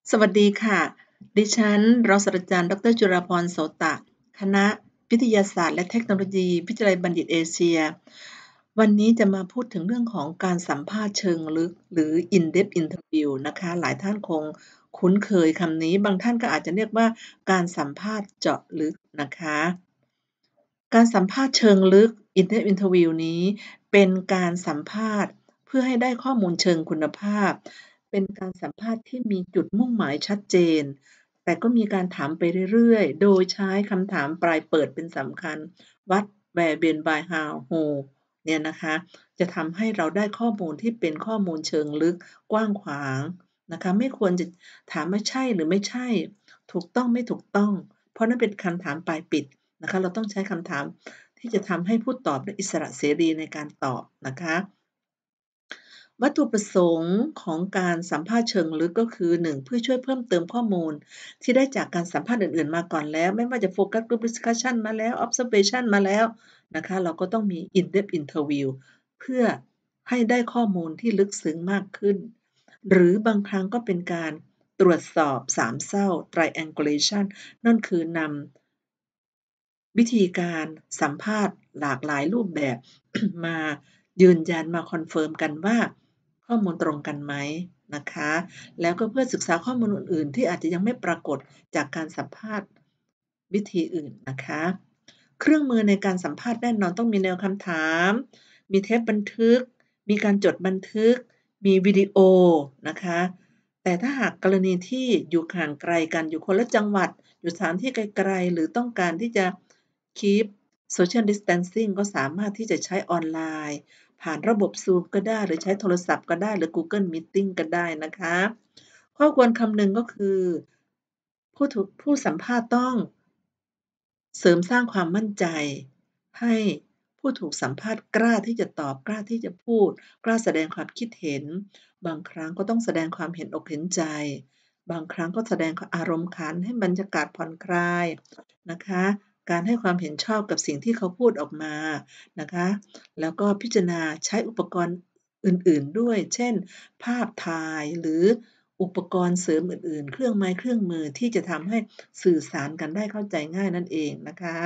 สวัสดีค่ะดิฉันรองศาสตราจารย์ดรจุฬาภรณ์โสตะคณะวิทยาศาสตร์และเทคโนโลยีวิทยาลัยบัณฑิตเอเชียวันนี้จะมาพูดถึงเรื่องของการสัมภาษณ์เชิงลึกหรือ In-depth interview นะคะหลายท่านคงคุ้นเคยคำนี้บางท่านก็อาจจะเรียกว่าการสัมภาษณ์เจาะลึกนะคะการสัมภาษณ์เชิงลึก In-depth interview นี้เป็นการสัมภาษณ์เพื่อให้ได้ข้อมูลเชิงคุณภาพ เป็นการสัมภาษณ์ที่มีจุดมุ่งหมายชัดเจน แต่ก็มีการถามไปเรื่อยๆ โดยใช้คำถามปลายเปิดเป็นสำคัญ What Where When Why How Who เนี่ยนะคะจะทำให้เราได้ข้อมูลที่เป็นข้อมูลเชิงลึกกว้างขวางนะคะไม่ควรจะถามว่าใช่หรือไม่ใช่ถูกต้องไม่ถูกต้องเพราะนั่นเป็นคำถามปลายปิดนะคะเราต้องใช้คำถามที่จะทำให้ผู้ตอบได้อิสระเสรีในการตอบนะคะวัตถุประสงค์ของการสัมภาษณ์เชิงลึกก็คือ1เพื่อช่วยเพิ่มเติมข้อมูลที่ได้จากการสัมภาษณ์อื่นๆมาก่อนแล้วไม่ว่าจะ Focus Group Discussion มาแล้ว Observation มาแล้วนะคะเราก็ต้องมี In-depth Interview เพื่อให้ได้ข้อมูลที่ลึกซึ้งมากขึ้นหรือบางครั้งก็เป็นการตรวจสอบสามเศร้า Triangulation นั่นคือนำวิธีการสัมภาษณ์หลากหลายรูปแบบ มายืนยันมาคอนเฟิร์มกันว่าข้อมูลตรงกันไหมนะคะแล้วก็เพื่อศึกษาข้อมูลอื่นๆที่อาจจะยังไม่ปรากฏจากการสัมภาษณ์วิธีอื่นนะคะเครื่องมือในการสัมภาษณ์แน่นอนต้องมีแนวคำถามมีเทปบันทึกมีการจดบันทึกมีวิดีโอนะคะแต่ถ้าหากกรณีที่อยู่ห่างไกลกันอยู่คนละจังหวัดอยู่สถานที่ไกลๆหรือต้องการที่จะ keep social distancing ก็สามารถที่จะใช้ออนไลน์ผ่านระบบ Zoom ก็ได้หรือใช้โทรศัพท์ก็ได้หรือ Google Meeting ก็ได้นะคะข้อควรคำนึงก็คือผู้สัมภาษณ์ต้องเสริมสร้างความมั่นใจให้ผู้ถูกสัมภาษณ์กล้าที่จะตอบกล้าที่จะพูดกล้าแสดงความคิดเห็นบางครั้งก็ต้องแสดงความเห็นอกเห็นใจบางครั้งก็แสดงอารมณ์ขันให้บรรยากาศผ่อนคลายนะคะการให้ความเห็นชอบกับสิ่งที่เขาพูดออกมานะคะแล้วก็พิจารณาใช้อุปกรณ์อื่นๆด้วยเช่นภาพถ่ายหรืออุปกรณ์เสริมอื่นๆเครื่องไม้เครื่องมือที่จะทำให้สื่อสารกันได้เข้าใจง่ายนั่นเองนะคะ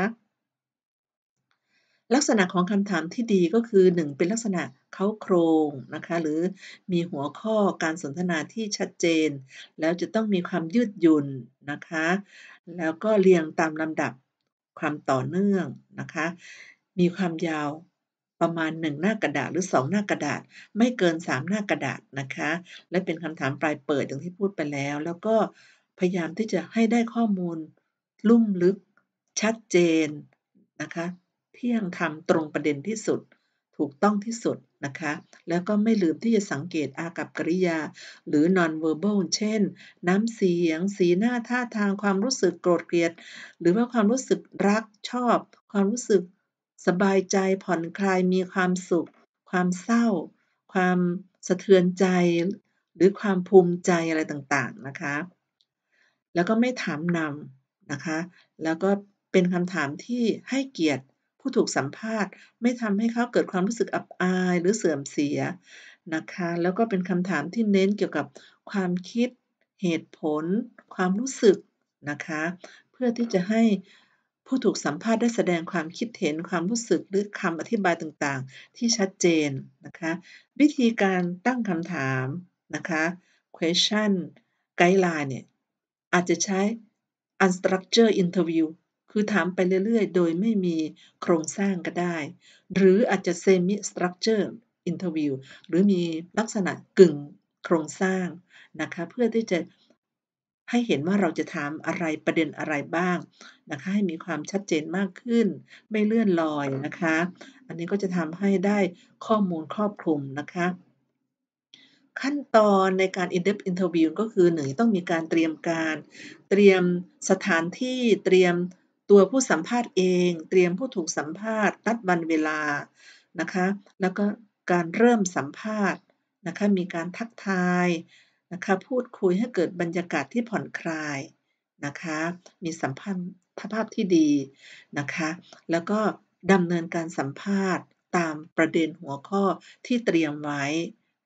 ลักษณะของคำถามที่ดีก็คือ1เป็นลักษณะเค้าโครงนะคะหรือมีหัวข้อการสนทนาที่ชัดเจนแล้วจะต้องมีความยืดหยุ่นนะคะแล้วก็เรียงตามลำดับความต่อเนื่องนะคะมีความยาวประมาณ1หน้ากระดาษหรือ2หน้ากระดาษไม่เกิน3หน้ากระดาษนะคะและเป็นคำถามปลายเปิดอย่างที่พูดไปแล้วแล้วก็พยายามที่จะให้ได้ข้อมูลลุ่มลึกชัดเจนนะคะเที่ยงธรรมตรงประเด็นที่สุดถูกต้องที่สุดนะคะแล้วก็ไม่ลืมที่จะสังเกตอากัปกิริยาหรือ non-verbal เช่นน้ำเสียงสีหน้าท่าทางความรู้สึกโกรธเกลียดหรือว่าความรู้สึกรักชอบความรู้สึกสบายใจผ่อนคลายมีความสุขความเศร้าความสะเทือนใจหรือความภูมิใจอะไรต่างๆนะคะแล้วก็ไม่ถามนำนะคะแล้วก็เป็นคำถามที่ให้เกียรติผู้ถูกสัมภาษณ์ไม่ทำให้เขาเกิดความรู้สึกอับอายหรือเสื่อมเสียนะคะแล้วก็เป็นคำถามที่เน้นเกี่ยวกับความคิดเหตุผลความรู้สึกนะคะเพื่อที่จะให้ผู้ถูกสัมภาษณ์ได้แสดงความคิดเห็นความรู้สึกหรือคำอธิบายต่างๆที่ชัดเจนนะคะวิธีการตั้งคำถามนะคะ question guideline เนี่ยอาจจะใช้ unstructured interview คือถามไปเรื่อยๆ โดยไม่มีโครงสร้างก็ได้ หรืออาจจะ semi structured interview หรือมีลักษณะกึ่งโครงสร้างนะคะเพื่อที่จะให้เห็นว่าเราจะถามอะไรประเด็นอะไรบ้างนะคะให้มีความชัดเจนมากขึ้นไม่เลื่อนลอยนะคะอันนี้ก็จะทำให้ได้ข้อมูลครอบคลุมนะคะ ขั้นตอนในการ In-depth interview ก็คือ1ต้องมีการเตรียมการเตรียมสถานที่เตรียมตัวผู้สัมภาษณ์เองเตรียมผู้ถูกสัมภาษณ์นัดวันเวลานะคะแล้วก็การเริ่มสัมภาษณ์นะคะมีการทักทายนะคะพูดคุยให้เกิดบรรยากาศที่ผ่อนคลายนะคะมีสัมพันธภาพที่ดีนะคะแล้วก็ดำเนินการสัมภาษณ์ตามประเด็นหัวข้อที่เตรียมไว้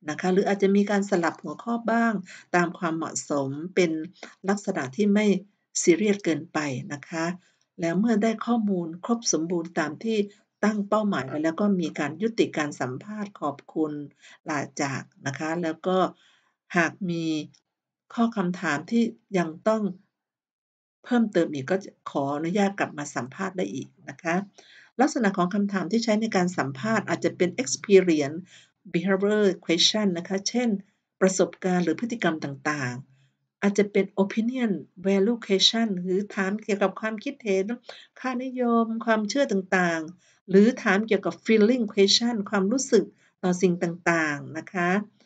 นะคะหรืออาจจะมีการสลับหัวข้อบ้างตามความเหมาะสมเป็นลักษณะที่ไม่ซีเรียสเกินไปนะคะแล้วเมื่อได้ข้อมูลครบสมบูรณ์ตามที่ตั้งเป้าหมายไว้แล้วก็มีการยุติการสัมภาษณ์ขอบคุณลาจากนะคะแล้วก็หากมีข้อคำถามที่ยังต้องเพิ่มเติมอีกก็จะขออนุญาตกลับมาสัมภาษณ์ได้อีกนะคะลักษณะของคำถามที่ใช้ในการสัมภาษณ์อาจจะเป็น experience behavioral question นะคะเช่นประสบการณ์หรือพฤติกรรมต่างๆอาจจะเป็น opinion value question หรือถามเกี่ยวกับความคิดเห็นค่านิยมความเชื่อต่างๆหรือถามเกี่ยวกับ feeling question ความรู้สึกต่อสิ่งต่างๆนะคะ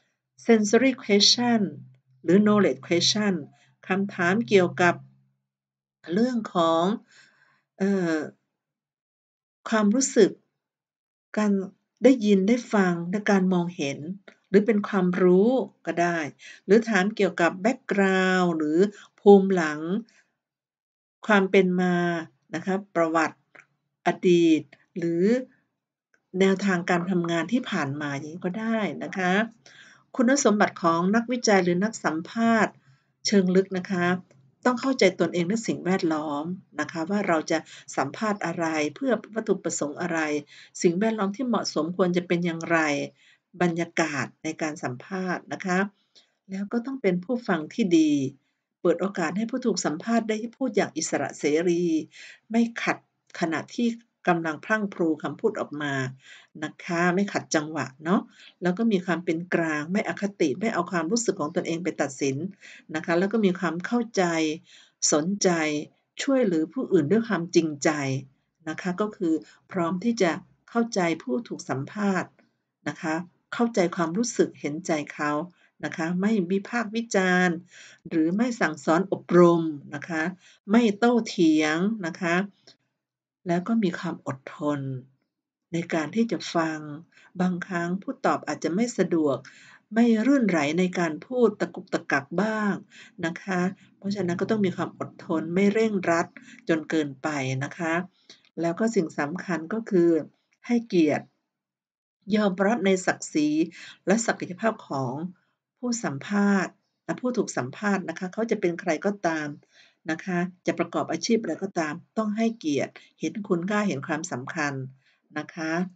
sensory question หรือ knowledge question คำถามเกี่ยวกับเรื่องของเอ่อความรู้สึกการได้ยินได้ฟังและการมองเห็นหรือเป็นความรู้ก็ได้หรือถามเกี่ยวกับแบ็กกราวนด์หรือภูมิหลังความเป็นมานะคะประวัติอดีตหรือแนวทางการทำงานที่ผ่านมาอย่างนี้ก็ได้นะคะคุณสมบัติของนักวิจัยหรือนักสัมภาษณ์เชิงลึกนะคะต้องเข้าใจตนเองและสิ่งแวดล้อมนะคะว่าเราจะสัมภาษณ์อะไรเพื่อวัตถุประสงค์อะไรสิ่งแวดล้อมที่เหมาะสมควรจะเป็นอย่างไรบรรยากาศในการสัมภาษณ์นะคะแล้วก็ต้องเป็นผู้ฟังที่ดีเปิดโอกาสให้ผู้ถูกสัมภาษณ์ได้พูดอย่างอิสระเสรีไม่ขัดขณะที่กำลังพรั่งพรูคำพูดออกมานะคะไม่ขัดจังหวะเนาะแล้วก็มีความเป็นกลางไม่อคติไม่เอาความรู้สึกของตนเองไปตัดสินนะคะแล้วก็มีความเข้าใจสนใจช่วยเหลือผู้อื่นด้วยความจริงใจนะคะก็คือพร้อมที่จะเข้าใจผู้ถูกสัมภาษณ์นะคะเข้าใจความรู้สึกเห็นใจเขานะคะไม่วิพากษ์วิจารณ์หรือไม่สั่งสอนอบรมนะคะไม่โต้เถียงนะคะแล้วก็มีความอดทนในการที่จะฟังบางครั้งผู้ตอบอาจจะไม่สะดวกไม่รื่นไหรในการพูดตะกุกตะกักบ้างนะคะเพราะฉะนั้นก็ต้องมีความอดทนไม่เร่งรัดจนเกินไปนะคะแล้วก็สิ่งสำคัญก็คือให้เกียรติยอมรับในศักดิ์ศรีและศักยภาพของผู้สัมภาษณ์และผู้ถูกสัมภาษณ์นะคะเขาจะเป็นใครก็ตามนะคะจะประกอบอาชีพอะไรก็ตามต้องให้เกียรติเห็นคุณค่าเห็นความสำคัญนะคะ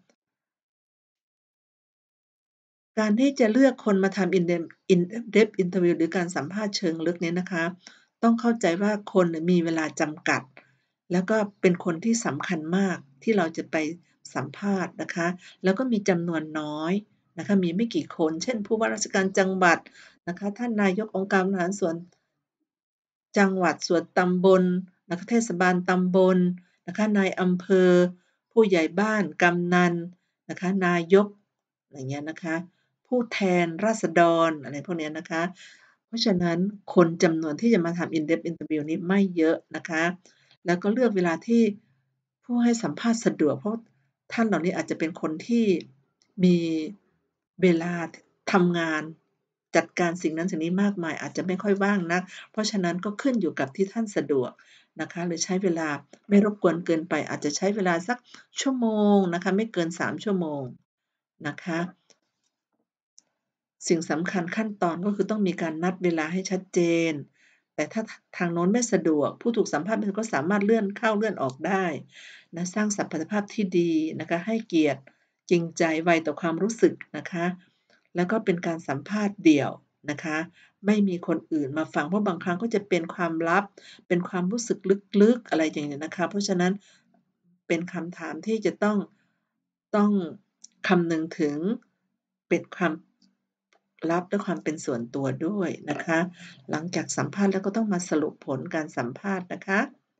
การที่จะเลือกคนมาทำin-depth interview หรือการสัมภาษณ์เชิงลึกเนี่ยนะคะต้องเข้าใจว่าคนน่ะมีเวลาจำกัดแล้วก็เป็นคนที่สำคัญมากที่เราจะไปสัมภาษณ์นะคะแล้วก็มีจำนวนน้อยนะคะมีไม่กี่คนเช่นผู้ว่าราชการจังหวัดนะคะท่านนายกองค์การบริหารส่วนจังหวัดส่วนตำบลนะคะเทศบาลตำบลนะคะนายอำเภอผู้ใหญ่บ้านกำนันนะคะนายกอะไรเงี้ยนะคะ ผู้แทนราษฎรอะไรพวกเนี้ยนะคะเพราะฉะนั้นคนจำนวนที่จะมาทำ in-depth interview นี้ไม่เยอะนะคะแล้วก็เลือกเวลาที่ผู้ให้สัมภาษณ์สะดวกเพราะท่านเหล่านี้อาจจะเป็นคนที่มีเวลาทำงานจัดการสิ่งนั้นสิ่งนี้มากมายอาจจะไม่ค่อยว่างนักเพราะฉะนั้นก็ขึ้นอยู่กับที่ท่านสะดวกนะคะหรือใช้เวลาไม่รบกวนเกินไปอาจจะใช้เวลาสักชั่วโมงนะคะไม่เกิน3ชั่วโมงนะคะ สิ่งสำคัญขั้นตอนก็คือต้องมีการนัดเวลาให้ชัดเจน แต่ถ้าทางโน้นไม่สะดวกผู้ถูกสัมภาษณ์ก็สามารถเลื่อนเข้าเลื่อนออกได้นะสร้างสัมพันธภาพที่ดีนะคะให้เกียรติจริงใจไวต่อความรู้สึกนะคะแล้วก็เป็นการสัมภาษณ์เดี่ยวนะคะไม่มีคนอื่นมาฟังเพราะบางครั้งก็จะเป็นความลับเป็นความรู้สึกลึกๆอะไรอย่างเงี้ยนะคะเพราะฉะนั้นเป็นคำถามที่จะต้องคำนึงถึงเป็นความลับและความเป็นส่วนตัวด้วยนะคะหลังจากสัมภาษณ์แล้วก็ต้องมาสรุปผลการสัมภาษณ์นะคะ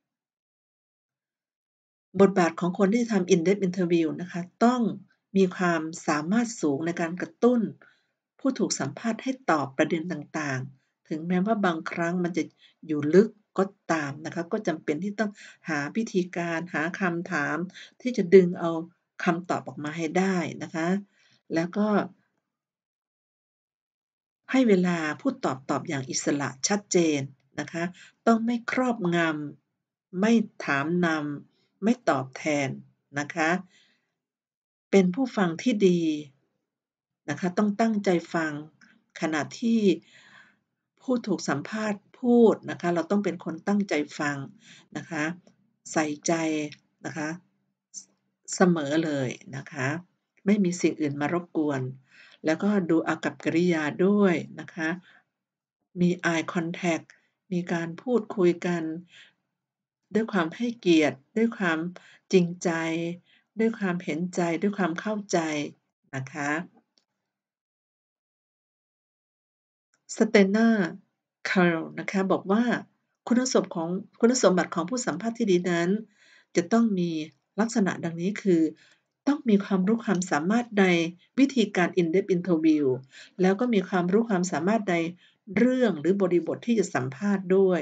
บทบาทของคนที่ทำ in-depth interview นะคะต้องมีความสามารถสูงในการกระตุ้นผู้ถูกสัมภาษณ์ให้ตอบประเด็นต่างๆถึงแม้ว่าบางครั้งมันจะอยู่ลึกก็ตามนะคะก็จำเป็นที่ต้องหาวิธีการหาคำถามที่จะดึงเอาคำตอบออกมาให้ได้นะคะแล้วก็ ให้เวลาผู้ตอบอย่างอิสระชัดเจนนะคะต้องไม่ครอบงำไม่ถามนำไม่ตอบแทนนะคะเป็นผู้ฟังที่ดีนะคะต้องตั้งใจฟังขณะที่ผู้ถูกสัมภาษณ์พูดนะคะเราต้องเป็นคนตั้งใจฟังนะคะใส่ใจนะคะเสมอเลยนะคะไม่มีสิ่งอื่นมารบกวนแล้วก็ดูอากัปกิริยาด้วยนะคะมี Eye Contact มีการพูดคุยกันด้วยความให้เกียรติด้วยความจริงใจด้วยความเห็นใจด้วยความเข้าใจนะคะ Stena Carl นะคะบอกว่าคุณสมบัติของผู้สัมภาษณ์ที่ดีนั้นจะต้องมีลักษณะดังนี้คือต้องมีความรู้ความสามารถในวิธีการ in-depth interview แล้วก็มีความรู้ความสามารถในเรื่องหรือบริบทที่จะสัมภาษณ์ด้วย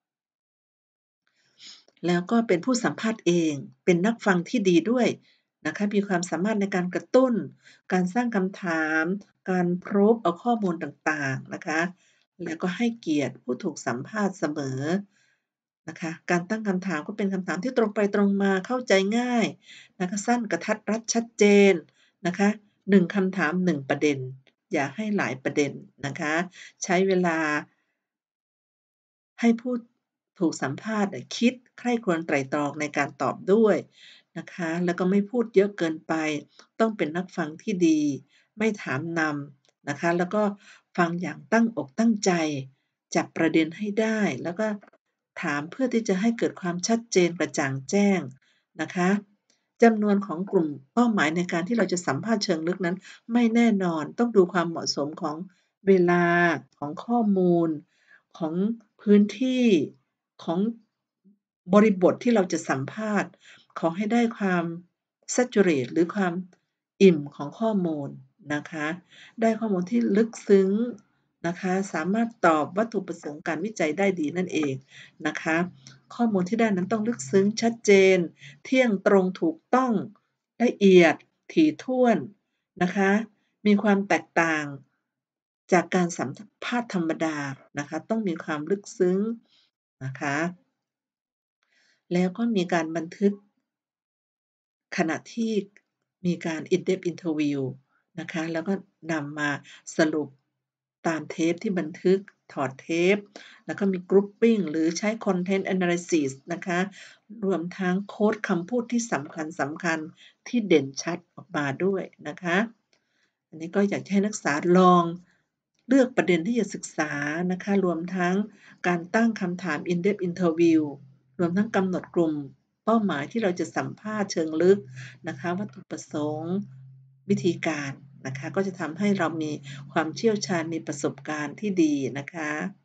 แล้วก็เป็นผู้สัมภาษณ์เอง เป็นนักฟังที่ดีด้วยนะคะมีความสามารถในการกระตุ้น การสร้างคำถาม การ probe เอาข้อมูลต่างๆนะคะแล้วก็ให้เกียรติผู้ถูกสัมภาษณ์เสมอนะคะการตั้งคำถามก็เป็นคำถามที่ตรงไปตรงมาเข้าใจง่ายนะคะสั้นกระทัดรัดชัดเจนนะคะ1คำถาม1ประเด็นอย่าให้หลายประเด็นนะคะใช้เวลา ให้ผู้ถูกสัมภาษณ์คิดใคร่ครวญไตร่ตรองในการตอบด้วยนะคะแล้วก็ไม่พูดเยอะเกินไปต้องเป็นนักฟังที่ดีไม่ถามนำนะคะแล้วก็ฟังอย่างตั้งอกตั้งใจจับประเด็นให้ได้แล้วก็ถามเพื่อที่จะให้เกิดความชัดเจนกระจ่างแจ้งนะคะจำนวนของกลุ่มเป้าหมายในการที่เราจะสัมภาษณ์เชิงลึกนั้นไม่แน่นอนต้องดูความเหมาะสมของเวลาของข้อมูล ของพื้นที่ของบริบทที่เราจะสัมภาษณ์ขอให้ได้ความ saturate หรือความอิ่มของข้อมูลนะคะได้ข้อมูลที่ลึกซึ้งนะคะสามารถตอบวัตถุประสงค์การวิจัยได้ดีนั่นเองนะคะข้อมูลที่ได้นั้นต้องลึกซึ้งชัดเจนเที่ยงตรงถูกต้องละเอียดถี่ถ้วนนะคะมีความแตกต่าง จากการสัมภาษณ์ธรรมดานะคะต้องมีความลึกซึ้งนะคะแล้วก็มีการบันทึกขณะที่มีการ in-depth interview นะคะแล้วก็นำมาสรุปตามเทปที่บันทึกถอดเทปแล้วก็มี grouping หรือใช้ content analysis นะคะรวมทั้งโค้ดคำพูดที่สำคัญที่เด่นชัดออกมาด้วยนะคะ อันนี้ก็อยากจะให้นักศึกษาลองเลือกประเด็นที่จะศึกษานะคะรวมทั้งการตั้งคำถาม in-depth interview รวมทั้งกำหนดกลุ่มเป้าหมายที่เราจะสัมภาษณ์เชิงลึกนะคะวัตถุประสงค์วิธีการนะคะก็จะทำให้เรามีความเชี่ยวชาญมีประสบการณ์ที่ดีนะคะ